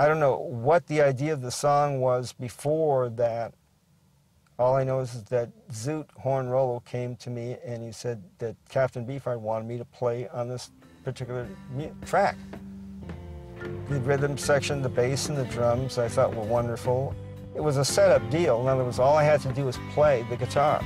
I don't know what the idea of the song was before that. All I know is that Zoot Horn Rollo came to me and he said that Captain Beefheart wanted me to play on this particular track. The rhythm section, the bass and the drums I thought were wonderful. It was a setup deal. In other words, all I had to do was play the guitar.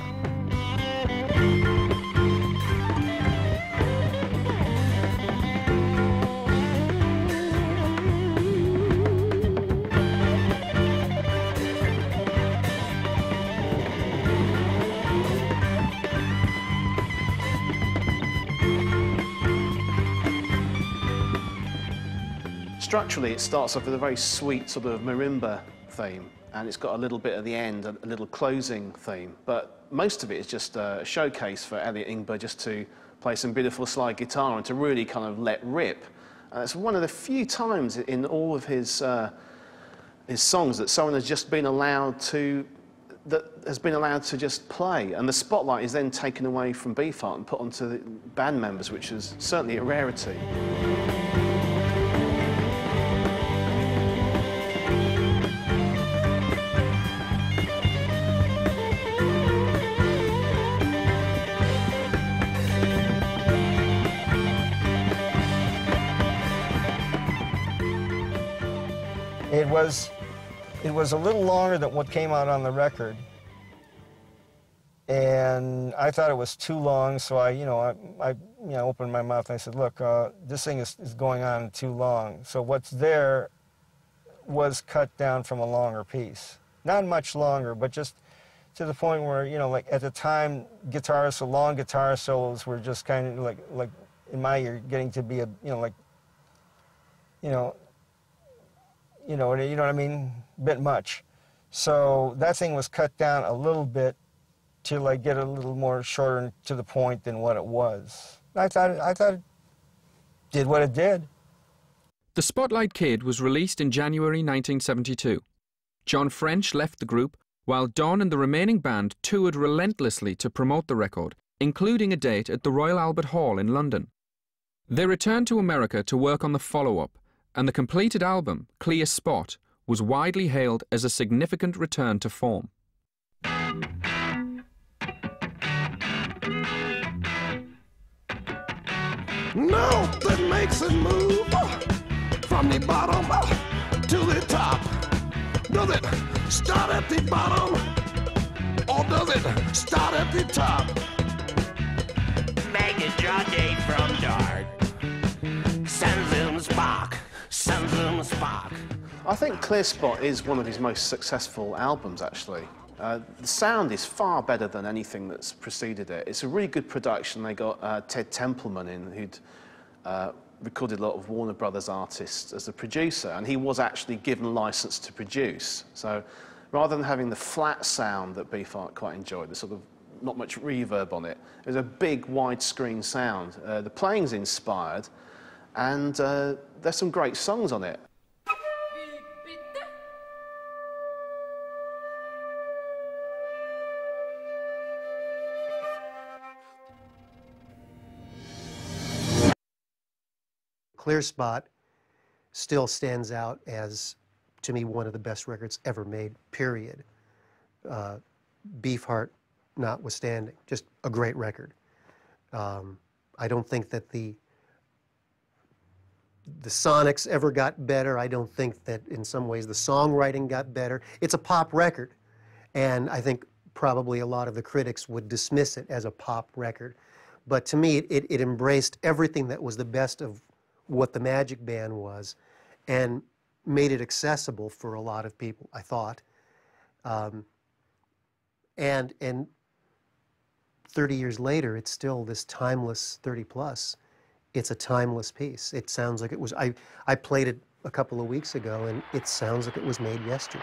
Structurally, it starts off with a very sweet sort of marimba theme, and it's got a little bit at the end, a little closing theme, but most of it is just a showcase for Elliot Ingber just to play some beautiful slide guitar and to really kind of let rip. It's one of the few times in all of his songs that someone has just been allowed to just play, and the spotlight is then taken away from Beefheart and put onto the band members, which is certainly a rarity. It was a little longer than what came out on the record, and I thought it was too long. So I opened my mouth and I said, "Look, this thing is going on too long." So what's there was cut down from a longer piece, not much longer, but just to the point where like at the time, long guitar solos were just kind of like in my ear getting to be a you know what I mean, bit much. So that thing was cut down a little bit to like get a little more shorter and to the point than what it was. I thought it did what it did. The Spotlight Kid was released in January 1972. John French left the group, while Don and the remaining band toured relentlessly to promote the record, including a date at the Royal Albert Hall in London. They returned to America to work on the follow-up, and the completed album, Clear Spot, was widely hailed as a significant return to form. Nothing makes it move from the bottom to the top. Does it start at the bottom or does it start at the top? Magnet draw day from dark. Sun zoom spark. Sun zoom spark. I think Clear Spot is one of his most successful albums, actually. The sound is far better than anything that's preceded it. It's a really good production. They got Ted Templeman in, who'd recorded a lot of Warner Brothers artists as a producer, and he was actually given license to produce. So rather than having the flat sound that Beefheart quite enjoyed, the sort of not much reverb on it, it was a big widescreen sound. The playing's inspired, and there's some great songs on it. Clear Spot still stands out as, to me, one of the best records ever made, period. Beefheart notwithstanding, just a great record. I don't think that the sonics ever got better. I don't think that in some ways the songwriting got better. It's a pop record, and I think probably a lot of the critics would dismiss it as a pop record. But to me, it embraced everything that was the best of what the Magic Band was and made it accessible for a lot of people, I thought. And 30 years later, it's still this timeless 30+. It's a timeless piece. It sounds like it was, I played it a couple of weeks ago, and it sounds like it was made yesterday.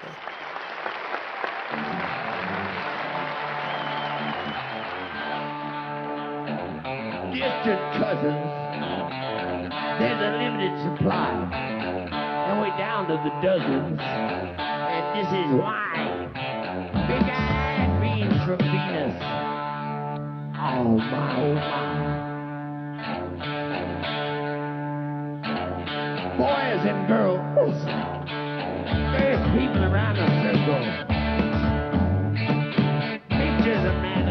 Distant cousins, there's a limited supply, and we're down to the dozens, and this is why. Big-eyed dreams from Venus. Oh my, oh my. Boys and girls, There's people around the circle. Pictures of man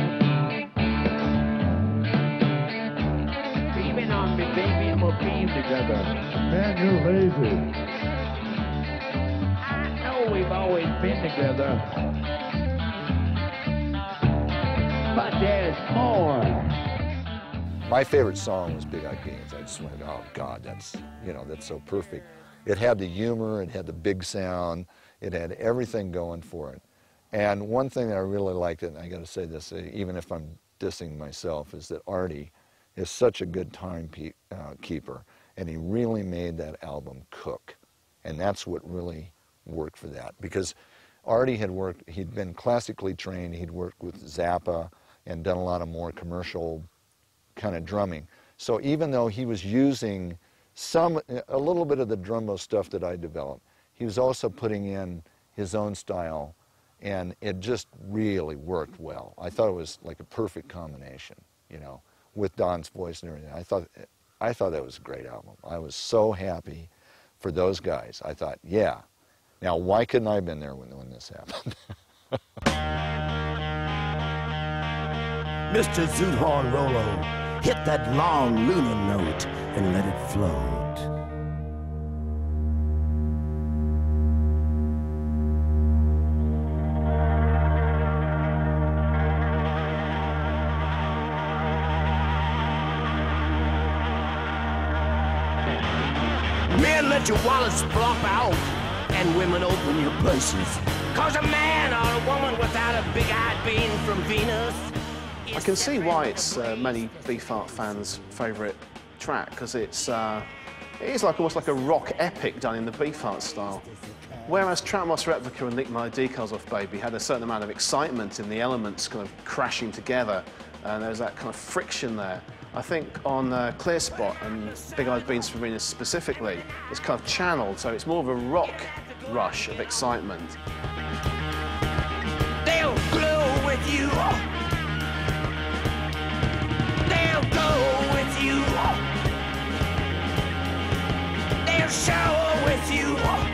alike. Beaming on me, baby, and we'll beam together. Man, you're lazy. I know we've always been together. But there's more. My favorite song was Big Eyed Beans. I just went, oh God, that's, you know, that's so perfect. It had the humor, it had the big sound, it had everything going for it. And one thing that I really liked, and I got to say this, even if I'm dissing myself, is that Artie is such a good timekeeper, and he really made that album cook. And that's what really worked for that. Because Artie had worked, he'd been classically trained, he'd worked with Zappa and done a lot of more commercial kind of drumming. So even though he was using a little bit of the drumbo stuff that I developed, he was also putting in his own style, and it just really worked well. I thought it was like a perfect combination, you know, with Don's voice and everything. I thought that was a great album. I was so happy for those guys. I thought, yeah. Now, why couldn't I have been there when this happened? Mr. Zoothorn Rolo, hit that long lunar note and let it float. Men, let your wallets flop out, and women open your purses. 'Cause a man or a woman without a big-eyed bean from Venus. I can see why it's many Beefheart fans' favourite track, because it is like almost like a rock epic done in the Beefheart style. Whereas Troutmouse Replica and Lick My Decals Off Baby had a certain amount of excitement in the elements kind of crashing together, and there's that kind of friction there. I think on Clear Spot and Big Eyed Beans for Venus specifically, it's kind of channeled, so it's more of a rock rush of excitement. They'll glow with you. They'll go with you. They'll shower with you.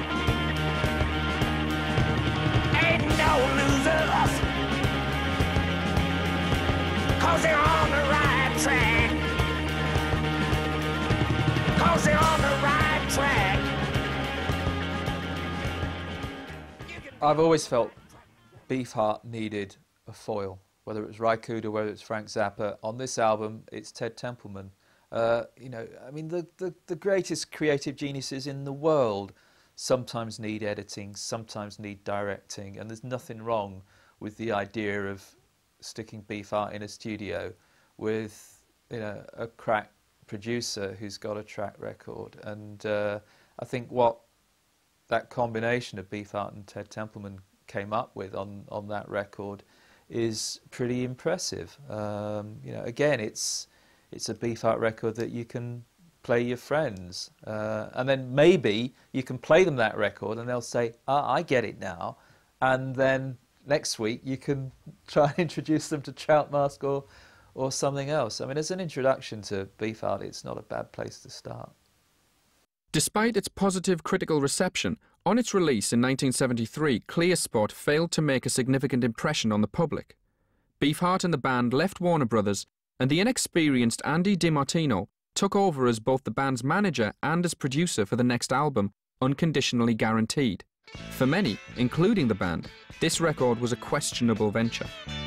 Ain't no losers. 'Cause they're on the right track. 'Cause they're on the right track. I've always felt Beefheart needed a foil, whether it was Ry Cooder, whether it's Frank Zappa. On this album, it's Ted Templeman. You know, I mean, the greatest creative geniuses in the world sometimes need editing, sometimes need directing, and there's nothing wrong with the idea of sticking Beefheart in a studio with, you know, a crack producer who's got a track record. And I think what that combination of Beefheart and Ted Templeman came up with on that record is pretty impressive. You know, again, it's a Beefheart record that you can play your friends, and then maybe you can play them that record and they'll say, "Ah, I get it now," and then next week you can try and introduce them to Trout Mask or something else. I mean, as an introduction to Beefheart, it's not a bad place to start. Despite its positive critical reception, on its release in 1973, Clear Spot failed to make a significant impression on the public. Beefheart and the band left Warner Brothers, and the inexperienced Andy DiMartino took over as both the band's manager and as producer for the next album, Unconditionally Guaranteed. For many, including the band, this record was a questionable venture.